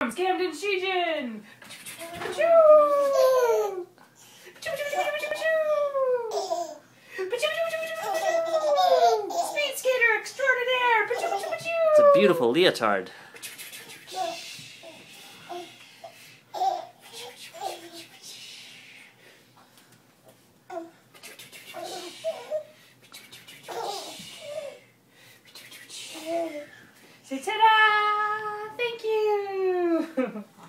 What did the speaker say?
Arms, Camden Shijin! Speed skater extraordinaire! It's a beautiful leotard. Say ta-da! Thank you!